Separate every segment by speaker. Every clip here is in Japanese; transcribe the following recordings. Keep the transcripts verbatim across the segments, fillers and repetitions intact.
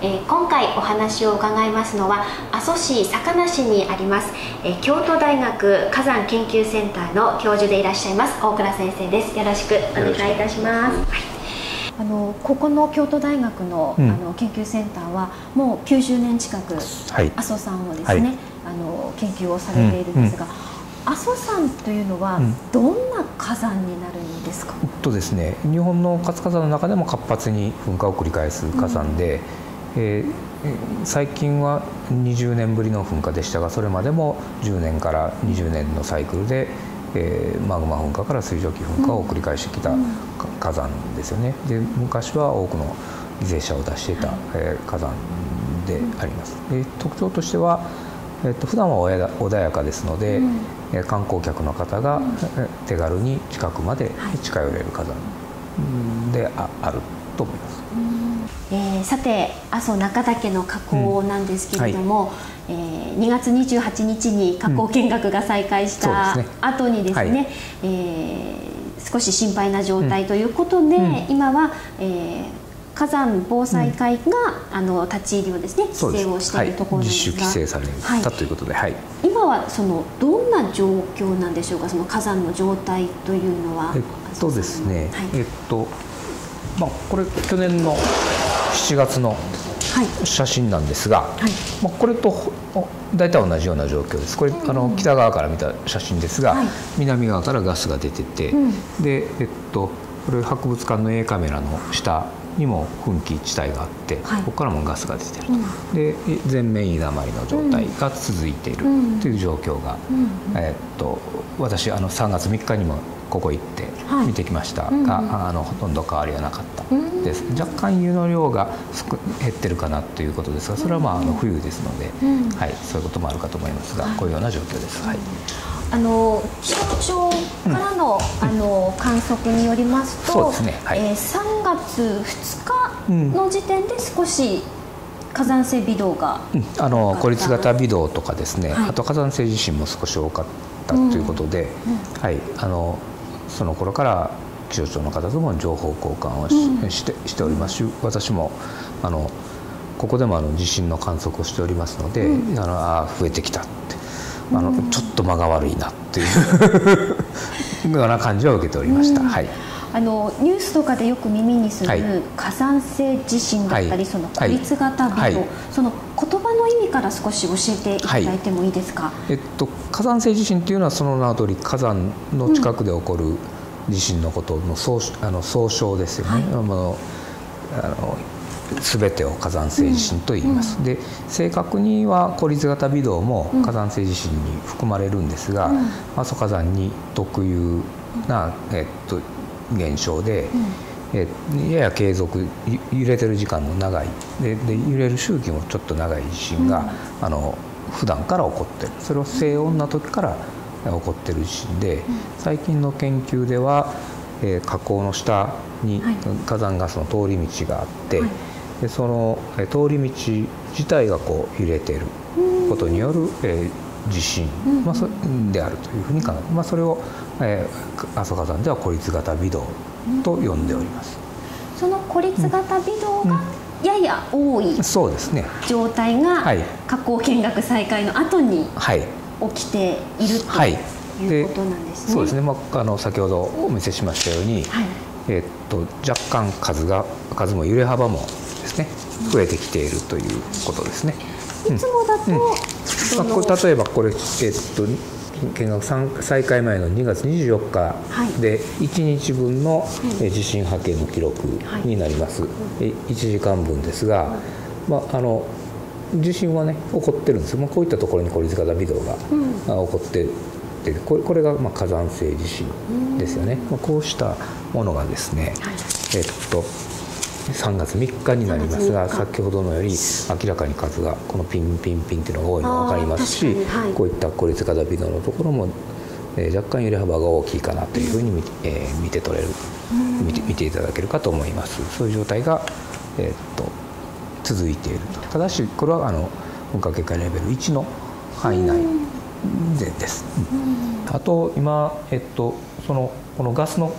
Speaker 1: えー、今回お話を伺いますのは阿蘇市坂梨にあります、えー、京都大学火山研究センターの教授でいらっしゃいます大倉先生です。よろしくお願いいたします。はい、あのここの京都大学の、うん、あの研究センターはもうきゅうじゅうねん近く、はい、阿蘇山をですね、はい、あの研究をされているんですが、うんうん、阿蘇山というのはどんな火山になるんですか？
Speaker 2: うんとですね、日本の活火山の中でも活発に噴火を繰り返す火山で、うんえー、最近はにじゅうねんぶりの噴火でしたが、それまでもじゅうねんからにじゅうねんのサイクルで、えー、マグマ噴火から水蒸気噴火を繰り返してきた火山ですよね。で昔は多くの犠牲者を出していた、えー、火山であります。で特徴としては、えー、と普段は穏やかですので、うん、観光客の方が手軽に近くまで近寄れる火山で あ, あると思います。
Speaker 1: えー、さて阿蘇中岳の火口なんですけれども、うんはいえー、にがつにじゅうはちにちに火口見学が再開した後にですね、うんはいえー、少し心配な状態ということで、うん、今は、えー、火山防災会が、うん、あの立ち入りをですね規制をしているところなんですが、
Speaker 2: はい、自主規制された、はい、ということで、はい、
Speaker 1: 今はそのどんな状況なんでしょうか？その火山の状態というのは。
Speaker 2: えっとですね、はい、えっとまあこれ去年のしちがつの写真なんですが、はいまあ、これと大体同じような状況です。これ、うん、あの北側から見た写真ですが、はい、南側からガスが出てて、うん、で、えっと、これ博物館の A カメラの下にも噴気地帯があって、はい、ここからもガスが出てると、うん、で全面居だまりの状態が続いているという状況が、うんえっと、私あのさんがつみっかにもここ行って見てきましたが、はいうんうん、あのほとんど変わりはなかったです。若干湯の量が減ってるかなということですが、それはまああの冬ですので、うんはい、そういうこともあるかと思いますが、こういうような状況です。はい、
Speaker 1: あの気象庁からの、うん、あの観測によりますと、そうですねはいえー、さんがつふつかの時点で少し火山性微動が、
Speaker 2: うん、あの孤立型微動とかですね、はい、あと火山性地震も少し多かったということで、うんうんはい、あのその頃から気象庁の方とも情報交換を し,、うん、して、しておりますし、私もあのここでもあの地震の観測をしておりますので、うん、あのあ増えてきたってあの、うん、ちょっと間が悪いなっていうような感じを受けておりました。うんはい、
Speaker 1: あのニュースとかでよく耳にする、はい、火山性地震だったり、はい、その孤立型微動、はい、その言葉の意味から少し教えていただいてもいいですか？
Speaker 2: はいえっと、火山性地震というのはその名の通り火山の近くで起こる地震のことの 総, あの総称ですよね。はい、あのあの全てを火山性地震と言います。うん、で正確には孤立型微動も火山性地震に含まれるんですが、うん、阿蘇火山に特有な、えっと、現象で、うんえやや継続揺れてる時間の長い で, で揺れる周期もちょっと長い地震が、うん、あの普段から起こってる。それを静穏な時から起こってる地震で、うん、最近の研究では、えー、火口の下に火山ガスの通り道があって、はい、でその通り道自体がこう揺れていることによる、えー、地震、うんまあ、そであるというふうに考えて、まあ、それを、えー、阿蘇火山では孤立型微動と呼んでおります。
Speaker 1: うん、その孤立型微動が、うん、やや多い状態が火口見学再開の後に起きていると、はい、いうことなんですね。
Speaker 2: そうですね、まあ、あの先ほどお見せしましたように、はいえー、っと若干数が数も揺れ幅もですね増えてきているということですね。
Speaker 1: いつもだと、うん
Speaker 2: うんまあ、これ例えばこれ、えー、っと見学再開前のにがつにじゅうよっかでいちにちぶんの地震波形の記録になります。はい、いちじかんぶんですが、まあ、あの地震はね起こってるんですよ。まあ、こういったところに孤立型微動が起こってて、これ、これがまあ火山性地震ですよね。まあ、こうしたものがですね、はい、えっとさんがつみっかになりますが、先ほどのより明らかに数がこのピンピンピンっていうのが多いのが分かりますし、はい、こういった孤立型微動のところも、えー、若干揺れ幅が大きいかなというふうに見、えー、見て取れる見て、見ていただけるかと思います。そういう状態が、えー、っと続いていると。ただしこれはあの噴火警戒レベルいちの範囲内でです。うん、あと今、えっと、そのこのガスの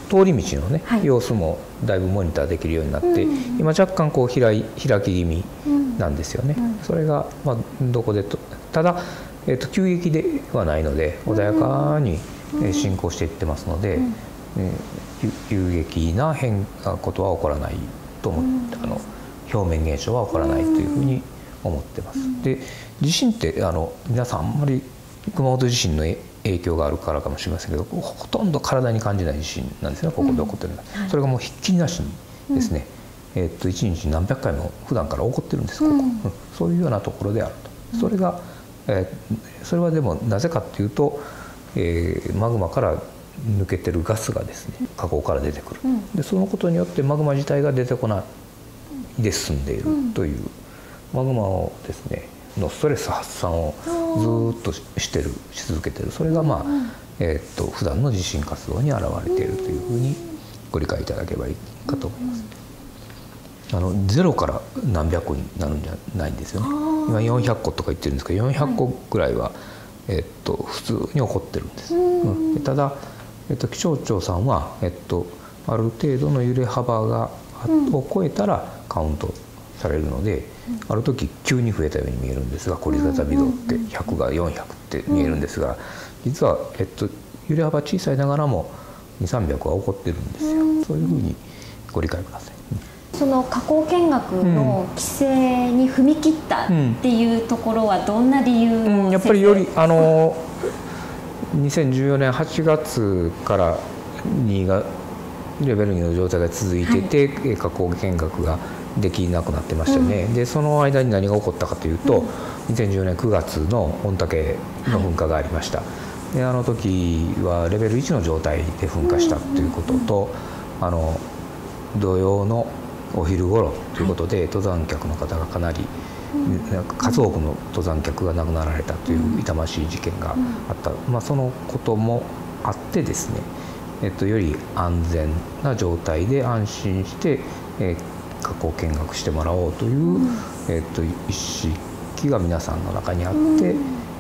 Speaker 2: 通り道のね、
Speaker 1: はい、
Speaker 2: 様子もだいぶモニターできるようになって、うん、今若干こう開い開き気味なんですよね、うんうん、それが、まあ、どこでとただ、えー、と急激ではないので穏やかに進行していってますので、うんね、急激な変なことは起こらないと思って、うん、あの表面現象は起こらないというふうに思ってます。うん、で地震ってあの皆さんあんまり熊本地震の影響があるからかもしれませんけど、ほとんど体に感じない地震なんですね、ここで起こってるのは、うんはい、それがもうひっきりなしにですね、うん、えー、っといちにち何百回も普段から起こってるんです、ここ、うん、そういうようなところであると。それが、えー、それはでもなぜかっていうと、えー、マグマから抜けてるガスがですね火口から出てくる、うん、でそのことによってマグマ自体が出てこないで進んでいるという、うん、マグマをですねのストレス発散をずっとしてるし続けてる、それがまあ、うん、えー、っと普段の地震活動に現れているというふうにご理解いただければいいかと思います。あのゼロから何百個になるんじゃないんですよね。今よんひゃっことか言ってるんですけど、よんひゃっこぐらいは、えー、っと普通に起こってるんです。うん、ただ、えー、っと気象庁さんは、えー、っとある程度の揺れ幅がを超えたらカウントされるので、うん、ある時急に増えたように見えるんですが、孤立型微動ってひゃくがよんひゃくって見えるんですが、実は、えっと、揺れ幅小さいながらもにせんさんびゃくは起こってるんですよ。そういうふうにご理解ください。
Speaker 1: その火口見学の規制に踏み切ったっていうところはどんな理由を、
Speaker 2: うんうん、やっぱりよりあのにせんじゅうよねんはちがつからにがレベルにの状態が続いてて、はい、火口見学ができなくなってましたよね、うん、でその間に何が起こったかというと、うん、にせんじゅうよねんくがつの御嶽の噴火がありました、はい、であの時はレベルいちの状態で噴火したということと、あの土曜のお昼頃ということで、はい、登山客の方がかなり、うん、数多くの登山客が亡くなられたという痛ましい事件があった、うん、まあ、そのこともあってですね、えっと、より安全な状態で安心して、えー、火口見学してもらおうという、うん、えっと、意識が皆さんの中にあって、うん、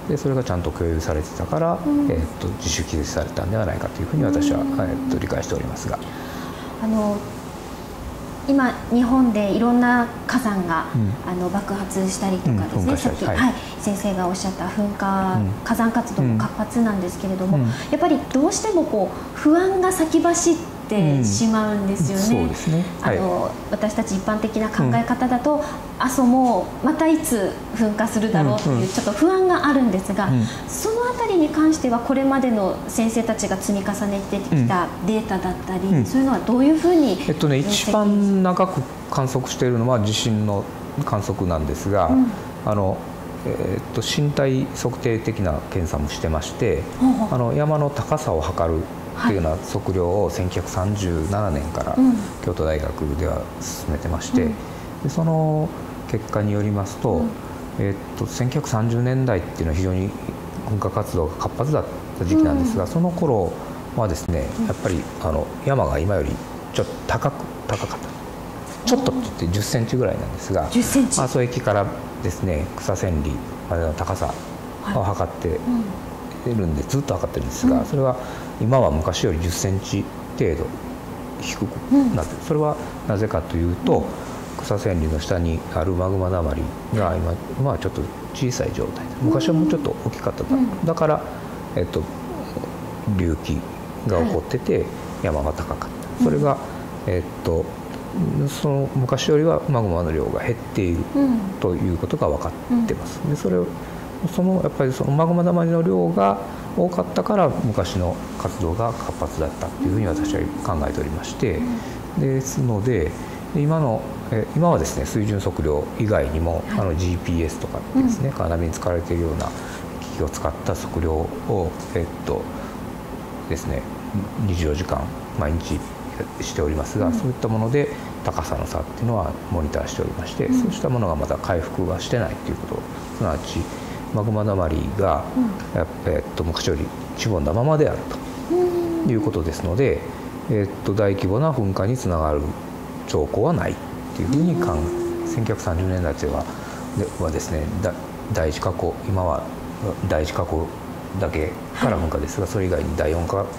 Speaker 2: でそれがちゃんと共有されてたから、うん、えっと、自主規制されたんではないかというふうに私は、うん、えっと、理解しておりますが。
Speaker 1: あの今日本でいろんな火山が、うん、あの爆発したりとかですね、うん、さっき、はい、先生がおっしゃった噴火、うん、火山活動も活発なんですけれども、うん、やっぱりどうしてもこう不安が先走ってしまうんですよね。私たち一般的な考え方だと、うん、阿蘇もまたいつ噴火するだろうというちょっと不安があるんですが、うん、そのあたりに関してはこれまでの先生たちが積み重ねてきたデータだったり、うん、そういうのはどういうふうに、
Speaker 2: えっとね、一番長く観測しているのは地震の観測なんですが、うん、あのえー、っと身体測定的な検査もしてまして、ほうほう、あの山の高さを測るというような測量をせんきゅうひゃくさんじゅうななねんから京都大学では進めてまして、うん、でその結果によりますと、うん、えー、っとせんきゅうひゃくさんじゅうねんだいっていうのは非常に噴火活動が活発だった時期なんですが、うん、その頃はですね、やっぱりあの山が今よりちょっと高く高かった、ちょっとって言ってじゅっセンチぐらいなんですが、
Speaker 1: じゅっセンチ、
Speaker 2: 阿蘇駅からですね草千里までの高さを測っているんで、ずっと測ってるんですが、それは今は昔よりじゅっセンチ程度低くなっている、それはなぜかというと、草千里の下にあるマグマだまりが今、まあ、ちょっと小さい状態で、昔はもうちょっと大きかっただ、だから、えっと、隆起が起こってて山が高かった、それが、えっとその昔よりはマグマの量が減っているということが分かってます。でそれをそのやっぱりそのマグマだまりの量が多かったから昔の活動が活発だったというふうに私は考えておりまして、ですので今のえ今はですね水準測量以外にも、はい、あの ジーピーエス とかですね、カーナビに使われているような機器を使った測量をえっとですねにじゅうよじかん毎日しておりますが、うん、そういったもので高さの差っていうのはモニターしておりまして、うん、そうしたものがまだ回復はしてないということ、すなわちマグマだまりが、うん、えっと昔よりしぼんだままであるということですので、えっと大規模な噴火につながる兆候はないっていうふうに考え、せんきゅうひゃくさんじゅうねんだいははですね第一火口、今は第一火口だけから噴火ですが、はい、それ以外にだいよん火口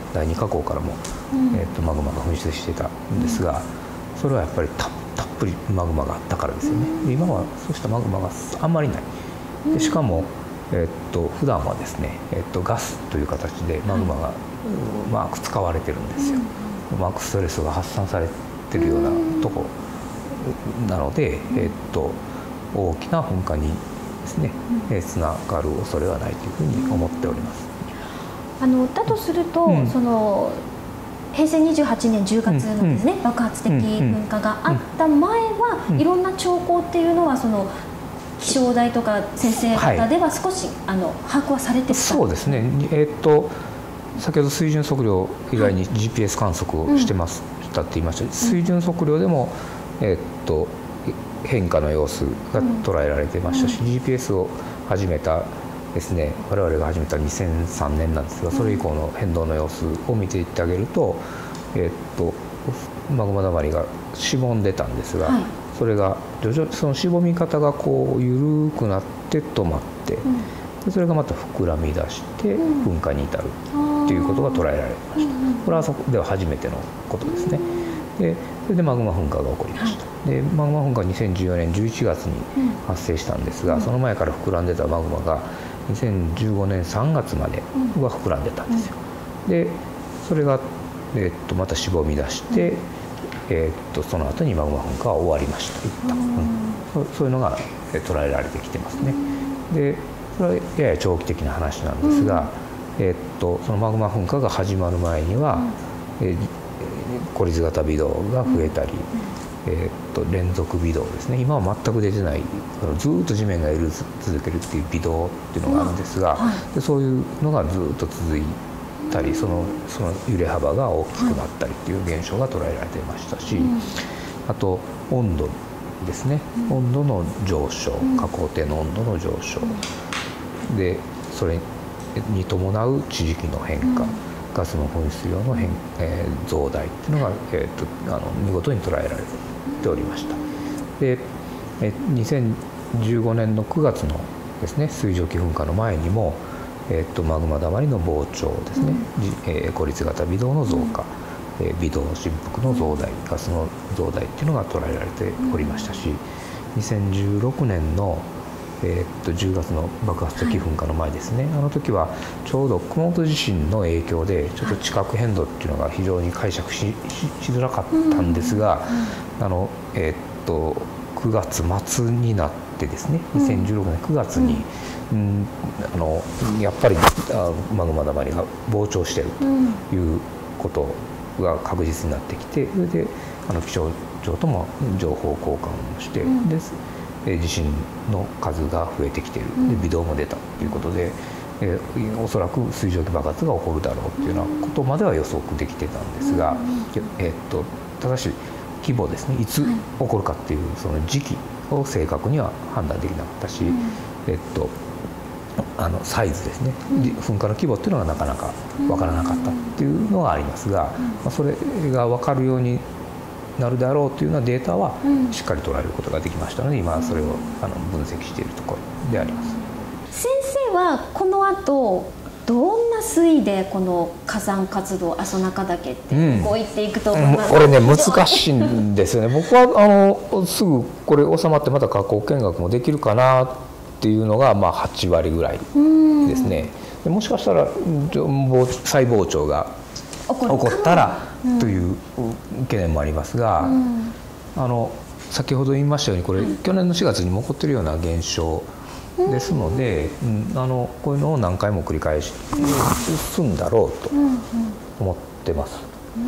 Speaker 2: だいに火口からも、えー、とマグマが噴出してたんですが、それはやっぱり た, たっぷりマグマがあったからですよね。で今はそうしたマグマがあんまりない。でしかも、えー、と普段はですね、えー、とガスという形でマグマがうまく使われてるんですよ。うまくストレスが発散されてるようなとこなので、えー、と大きな噴火にですね、えー、つながる恐れはないというふうに思っております。
Speaker 1: あのだとすると、うん、そのへいせいにじゅうはちねんじゅうがつのですね、うん、爆発的噴火があった前は、うん、いろんな兆候っていうのはその気象台とか先生方では少し、はい、あの把握はされてた。
Speaker 2: そうですね、えー、っと先ほど水準測量以外に ジーピーエス 観測をしてましたって言いました、うん、水準測量でも、えー、っと変化の様子が捉えられてましたし、うん、ジーピーエス を始めたですね、我々が始めたにせんさんねんなんですが、それ以降の変動の様子を見ていってあげると、えー、っとマグマだまりがしぼんでたんですが、はい、それが徐々にそのしぼみ方がこう緩くなって止まって、うん、でそれがまた膨らみ出して噴火に至るということが捉えられました。これはそこでは初めてのことですね。でそれでマグマ噴火が起こりました。でマグマ噴火はにせんじゅうよねんじゅういちがつに発生したんですが、その前から膨らんでたマグマがにせんじゅうごねんさんがつまでは膨らんでたんですよ。でそれが、えー、っとまたしぼみ出して、えー、っとその後にマグマ噴火は終わりました一旦、うん、そ, そういうのが捉えられてきてますね。でそれはやや長期的な話なんですが、えー、っとそのマグマ噴火が始まる前には、えー、孤立型微動が増えたり、えー、と連続微動ですね、今は全く出てない、ずっと地面が揺れ続けるっていう微動っていうのがあるんですが、はい、でそういうのがずっと続いたり、そのその揺れ幅が大きくなったりっていう現象が捉えられていましたし、はい、あと温度ですね、うん、温度の上昇、下降底の温度の上昇、うん、でそれに伴う地磁気の変化、うん、ガスの噴出量の変、えー、増大っていうのが、えー、とあの見事に捉えられておりました。でえにせんじゅうごねんのくがつのですね水蒸気噴火の前にも、えー、とマグマだまりの膨張ですね、うんえー、孤立型微動の増加、うんえー、微動振幅の増大、ガスの増大っていうのが捉えられておりましたし、にせんじゅうろくねんのえー、とじゅうがつの爆発的噴火の前ですね、はい、あの時はちょうど熊本地震の影響でちょっと地殻変動っていうのが非常に解釈 し, し, しづらかったんですが、うん、あのえー、とくがつ末になってですね、にせんじゅうろくねんくがつに、うん、あのやっぱりマグマだまりが膨張しているということが確実になってきて、それであの気象庁とも情報交換をして、うん、です地震の数が増えてきている、で微動も出たということで、えー、おそらく水蒸気爆発が起こるだろうというようなことまでは予測できてたんですが、えー、っとただし規模ですね、いつ起こるかっていうその時期を正確には判断できなかったし、えー、っとあのサイズですね、噴火の規模っていうのがなかなか分からなかったっていうのがありますが、まあ、それが分かるようになるであろうというようなデータはしっかり捉えることができましたので、今それをあの分析しているところであります。
Speaker 1: 先生はこの後どんな推移でこの火山活動阿蘇中岳って動いていくと思います、
Speaker 2: うん、これね難しいんですよね。僕はあのすぐこれ収まってまた火口見学もできるかなっていうのがまあはちわりぐらいですね。でもしかしたら再膨張が起こったらという懸念もありますが、うん、あの先ほど言いましたようにこれ、うん、去年のしがつにも起こっているような現象ですので、うん、あのこういうのを何回も繰り返し進んだろうと思ってます。うん、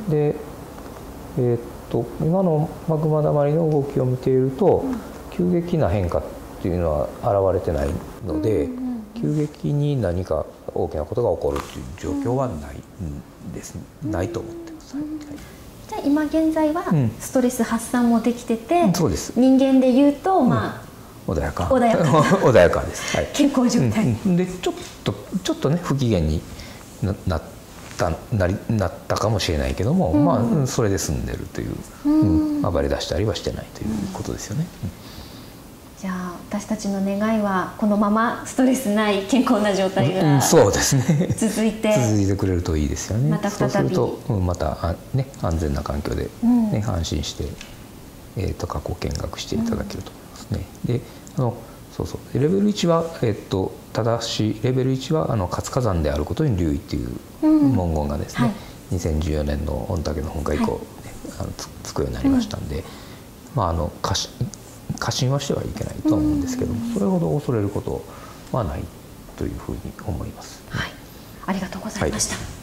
Speaker 2: で、えー、っと今のマグマだまりの動きを見ていると、うん、急激な変化っていうのは現れてないので、うん、急激に何か大きなことが起こるという状況はないんです、うん、ないと思ってます。はい、
Speaker 1: じゃあ今現在はストレス発散もできてて、
Speaker 2: うん、そうです。
Speaker 1: 人間でいうと、まあ、
Speaker 2: うん、穏やか
Speaker 1: 穏やか
Speaker 2: 穏やかです。はい、
Speaker 1: 健康状態、
Speaker 2: うん、でちょっとちょっとね不機嫌に な, なったなりなったかもしれないけども、うん、まあそれで済んでるという、うん、暴れ出したりはしてないということですよね。うん
Speaker 1: じゃあ私たちの願いはこのままストレスない健康な状態が、
Speaker 2: うん、そうですね
Speaker 1: 続いて
Speaker 2: 続いてくれるといいですよね。
Speaker 1: また再び
Speaker 2: そうすると、うん、またあ、ね、安全な環境で、ね、うん、安心して、えー、と過去見学していただけると思いますね。うん、であのそうそうレベルいちは、えー、とただしレベルいちはあの活火山であることに留意っていう文言がですね、うん、はい、にせんじゅうよねんの御嶽の噴火以降、ね、はい、あの つ, つくようになりましたんで、うん、まああの過信過信はしてはいけないとは思うんですけども、それほど恐れることはないというふうに思います。
Speaker 1: はい、ありがとうございました。はい。